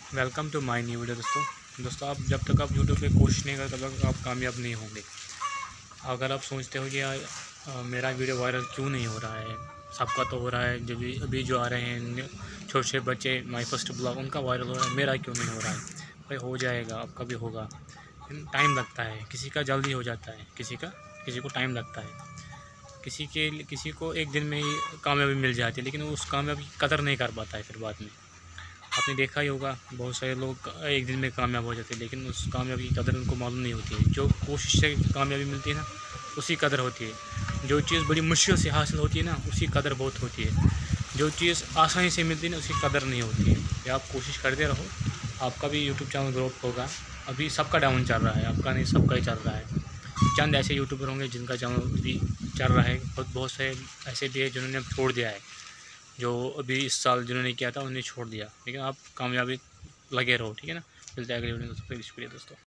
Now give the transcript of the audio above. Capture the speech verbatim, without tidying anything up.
Welcome to my new video. दोस्तों दोस्तों आप जब तक आप यूट्यूब पे कोशिश नहीं करते तब तक आप कामयाब नहीं होंगे। अगर आप सोचते हो कि यार अ, मेरा वीडियो वायरल क्यों नहीं हो रहा है, सबका तो हो रहा है, जो भी अभी जो आ रहे हैं छोटे छोटे बच्चे माय फर्स्ट ब्लॉग उनका वायरल हो रहा है, मेरा क्यों नहीं हो रहा है। भाई हो जाएगा, आपका भी होगा। टाइम लगता है, किसी का जल्दी हो जाता है, किसी का किसी को टाइम लगता है। किसी के किसी को एक दिन में ही कामयाबी मिल जाती है, लेकिन वो उस कामयाबी की कदर नहीं कर पाता है। फिर बाद में आपने देखा ही होगा, बहुत सारे लोग एक दिन में कामयाब हो जाते हैं, लेकिन उस कामयाबी की कदर उनको मालूम नहीं होती है। जो कोशिश से कामयाबी मिलती है ना, उसी कदर होती है। जो चीज़ बड़ी मुश्किल से हासिल होती है ना, उसी कदर बहुत होती है। जो चीज़ आसानी से मिलती है ना, उसकी कदर नहीं होती है। या आप कोशिश करते रहो, आपका भी यूट्यूब चैनल ग्रोथ होगा। अभी सबका डाउन चल रहा है, आपका नहीं, सबका ही चल रहा है। चंद ऐसे यूट्यूबर होंगे जिनका चैनल भी चल रहा है, बहुत बहुत से ऐसे भी है जिन्होंने अब छोड़ दिया है। जो अभी इस साल जिन्होंने किया था उन्हें छोड़ दिया, लेकिन आप कामयाबी लगे रहो, ठीक है ना। मिलते हैं अगले वीडियो में, दोस्तों। शुक्रिया दोस्तों।